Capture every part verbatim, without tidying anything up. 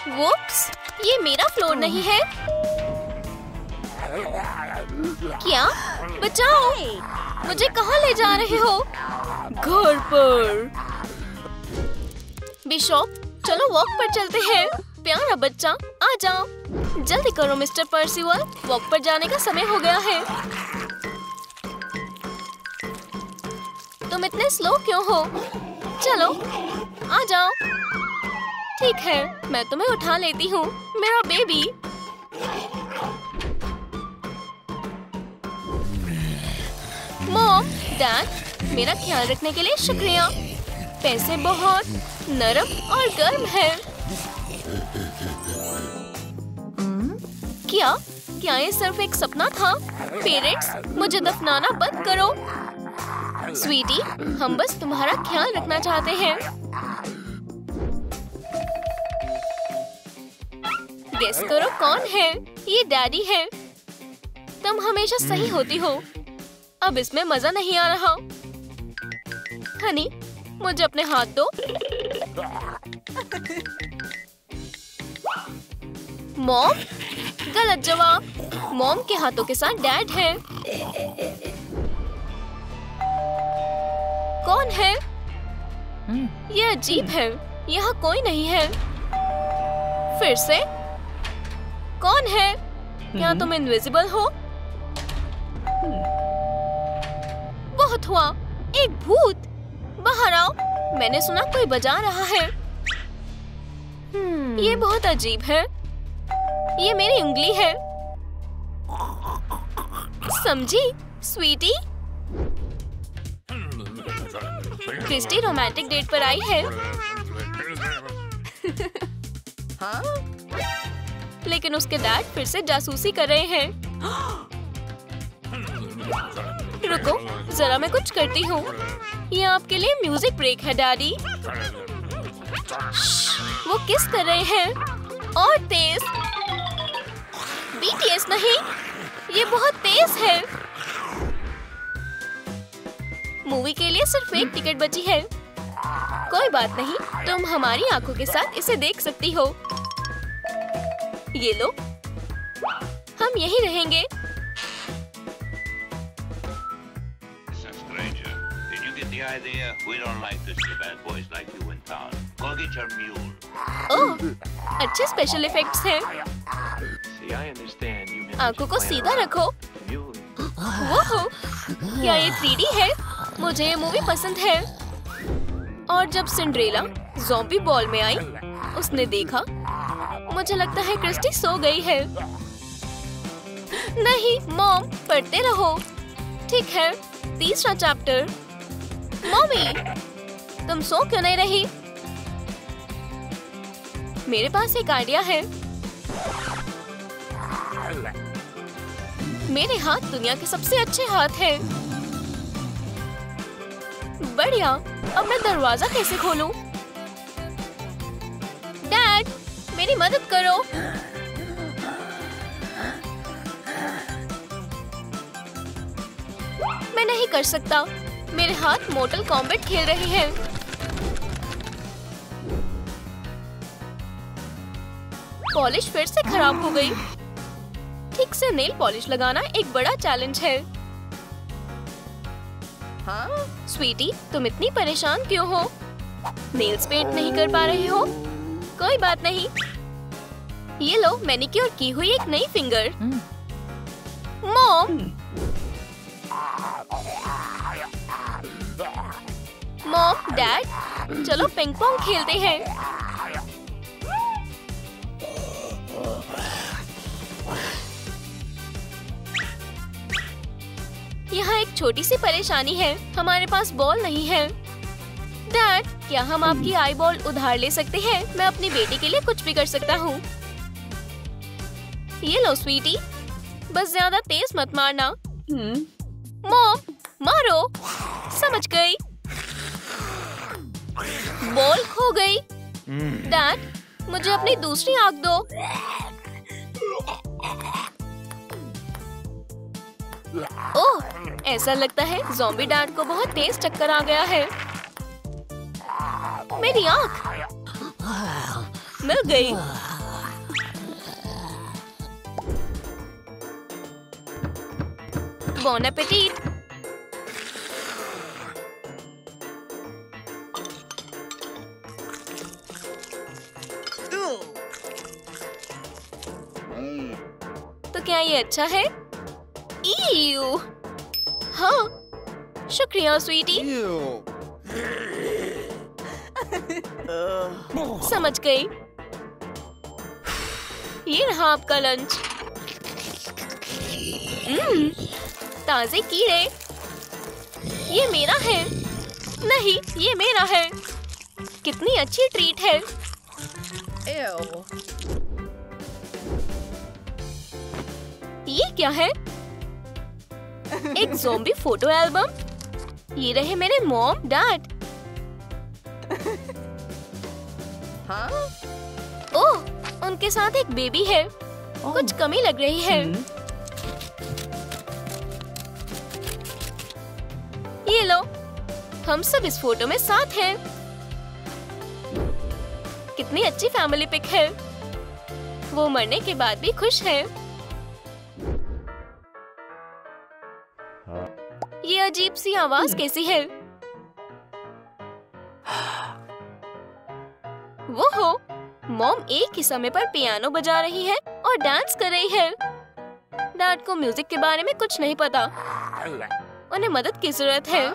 वुप्स, ये मेरा फ्लोर नहीं है। क्या? बचाओ! मुझे कहाँ ले जा रहे हो? घर पर। बिशॉप, चलो वॉक पर चलते हैं। प्यारा बच्चा, आ जाओ। जल्दी करो मिस्टर पर्सिवल, वॉक पर जाने का समय हो गया है। तुम इतने स्लो क्यों हो? चलो, आ जाओ। ठीक है, मैं तुम्हें उठा लेती हूँ, मेरा बेबी। मॉम, डैड, मेरा ख्याल रखने के लिए शुक्रिया। पैसे बहुत नरम और गर्म है। क्या क्या ये सिर्फ एक सपना था? पेरेंट्स, मुझे दफनाना बंद करो। स्वीटी, हम बस तुम्हारा ख्याल रखना चाहते हैं। गेस करो कौन है? ये डैडी है। तुम हमेशा सही होती हो। अब इसमें मजा नहीं आ रहा। हनी, मुझे अपने हाथ दो। मॉम, गलत जवाब। मॉम के हाथों के साथ डैड है। कौन है? ये अजीब है, यहाँ कोई नहीं है। फिर से? कौन है? क्या तुम इनविजिबल हो? बहुत हुआ, एक भूत। बाहर आओ, मैंने सुना कोई बजा रहा है। ये बहुत अजीब है। ये मेरी उंगली है। समझी स्वीटी? क्रिस्टी रोमांटिक डेट पर आई है। हाँ? लेकिन उसके डैड फिर से जासूसी कर रहे हैं। रुको, जरा मैं कुछ करती हूँ। ये आपके लिए म्यूजिक ब्रेक है डैडी। वो किस कर रहे हैं? और तेज। बीटीएस नहीं, ये बहुत तेज है। मूवी के लिए सिर्फ एक टिकट बची है। कोई बात नहीं, तुम हमारी आंखों के साथ इसे देख सकती हो। ये लो, हम यहीं रहेंगे। ओह, अच्छे स्पेशल इफेक्ट्स हैं। आंखों को सीधा रखो। ओह, क्या ये थ्री डी है? मुझे ये मूवी पसंद है। और जब सिंड्रेला ज़ॉम्बी बॉल में आई, उसने देखा। मुझे लगता है क्रिस्टी सो गई है। नहीं मॉम, पढ़ते रहो। ठीक है, तीसरा चैप्टर। मॉमी, तुम सो क्यों नहीं रही? मेरे पास एक आइडिया है। मेरे हाथ दुनिया के सबसे अच्छे हाथ हैं। बढ़िया, अब मैं दरवाजा कैसे खोलूं? डैड, मेरी मदद करो। मैं नहीं कर सकता। मेरे हाथ मोर्टल कॉम्बैट खेल रहे हैं। पॉलिश फिर से खराब हो गई। ठीक से नेल पॉलिश लगाना एक बड़ा चैलेंज है। हाँ? स्वीटी, तुम इतनी परेशान क्यों हो? नेल्स पेंट नहीं कर पा रहे हो? कोई बात नहीं। ये लो, मैनिक्योर की हुई एक नई फिंगर। मॉम, मॉम, डैड, चलो पिंग पोंग खेलते हैं। यहाँ एक छोटी सी परेशानी है, हमारे पास बॉल नहीं है। डैड, क्या हम आपकी आई बॉल उधार ले सकते हैं? मैं अपनी बेटी के लिए कुछ भी कर सकता हूँ। ये लो स्वीटी, बस ज्यादा तेज मत मारना। मॉम, मारो। समझ गई। बॉल खो गई। डैड, मुझे अपनी दूसरी आंख दो। ओह, ऐसा लगता है ज़ॉम्बी डैड को बहुत तेज चक्कर आ गया है। मेरी आंख मिल गई। बॉन एपेटिट। तो क्या ये अच्छा है? ईयू। हाँ, शुक्रिया स्वीटी। समझ गई। ये रहा आपका लंच। हम्म, ताजे कीड़े। ये मेरा है। नहीं, ये मेरा है। कितनी अच्छी ट्रीट है। ये क्या है? एक ज़ॉम्बी फोटो एल्बम। ये रहे मेरे मॉम डैड। हाँ? ओह, उनके साथ एक बेबी है। कुछ कमी लग रही है। ये लो, हम सब इस फोटो में साथ हैं। कितनी अच्छी फैमिली पिक है। वो मरने के बाद भी खुश है। ये अजीब सी आवाज कैसी है? वो हो, मॉम एक ही समय पर पियानो बजा रही है और डांस कर रही है। डैड को म्यूजिक के बारे में कुछ नहीं पता। उन्हें मदद की जरूरत है।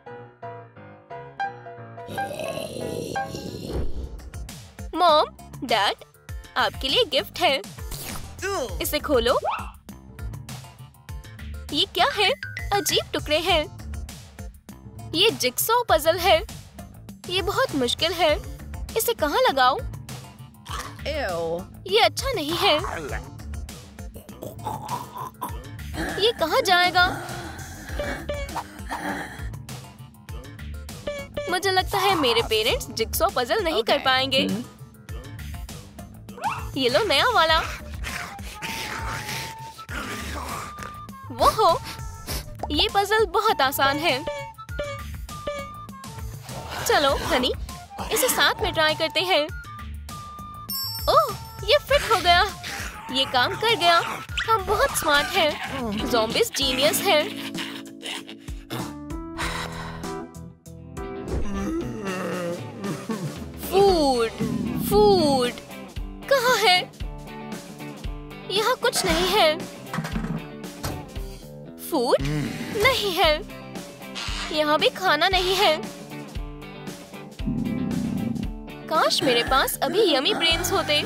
मॉम, डैड, आपके लिए गिफ्ट है। इसे खोलो। ये क्या है? अजीब टुकड़े हैं। ये जिगसॉ पजल है। ये बहुत मुश्किल है। इसे कहाँ लगाऊं? ये अच्छा नहीं है। ये कहाँ जाएगा? मुझे लगता है मेरे पेरेंट्स जिगसॉ पजल नहीं कर पाएंगे। ये लो नया वाला। वो हो, ये पजल बहुत आसान है। चलो हनी, इसे साथ में ट्राई करते हैं। ओह, ये फिट हो गया। ये काम कर गया। हम बहुत स्मार्ट हैं। ज़ॉम्बीज़ जीनियस हैं। फूड, फूड कहाँ है? यहाँ कुछ नहीं है। फूड नहीं है। यहाँ भी खाना नहीं है। काश मेरे पास अभी यमी ब्रेन्स होते।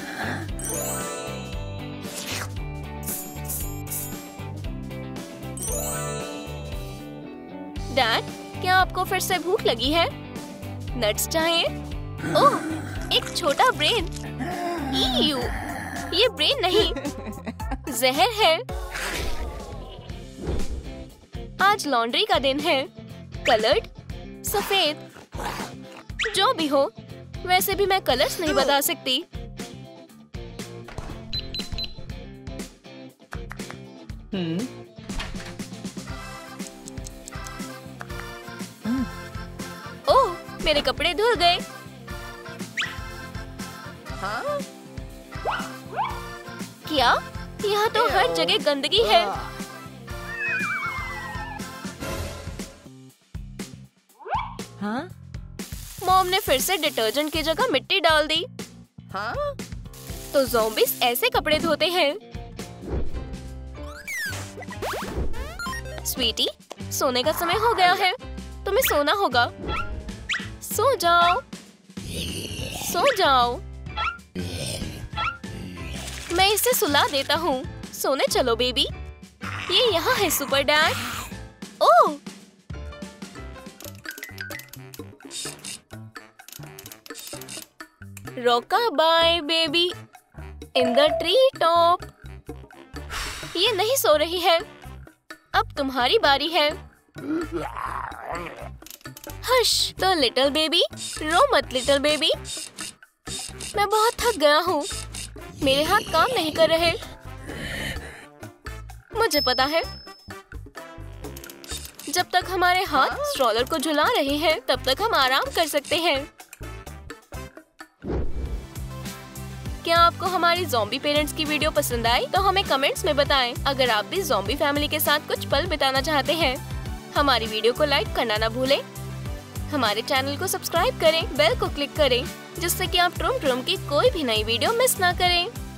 डैड, क्या आपको फिर से भूख लगी है? नट्स चाहिए? ओह, एक छोटा ब्रेन। ईयू, ये ब्रेन नहीं, जहर है। आज लॉन्ड्री का दिन है। कलर्ड, सफेद, जो भी हो। वैसे भी मैं कलर्स नहीं बता सकती। हम्म। ओह, मेरे कपड़े धुल गए। हाँ? क्या? यहाँ तो हर जगह गंदगी है। हाँ? मॉम ने फिर से डिटर्जेंट की जगह मिट्टी डाल दी। हाँ? तो ज़ॉम्बीज़ ऐसे कपड़े धोते हैं। स्वीटी, सोने का समय हो गया है। तुम्हें सोना होगा। सो जाओ, सो जाओ। मैं इसे सुला देता हूँ। सोने चलो बेबी। ये यहाँ है super dad. Oh, rock a bye baby in the tree top. ये नहीं सो रही है। अब तुम्हारी बारी है। हश, तो लिटिल बेबी, रो मत लिटिल बेबी। मैं बहुत थक गया हूँ। मेरे हाथ काम नहीं कर रहे। मुझे पता है। जब तक हमारे हाथ स्ट्रॉलर को झुला रहे हैं, तब तक हम आराम कर सकते हैं। क्या आपको हमारी ज़ॉम्बी पेरेंट्स की वीडियो पसंद आई तो हमें कमेंट्स में बताएं। अगर आप भी ज़ॉम्बी फैमिली के साथ कुछ पल बिताना चाहते हैं, हमारी वीडियो को लाइक करना ना भूलें। हमारे चैनल को सब्सक्राइब करें, बेल को क्लिक करें, जिससे कि आप ट्रूम ट्रूम की कोई भी नई वीडियो मिस ना करें।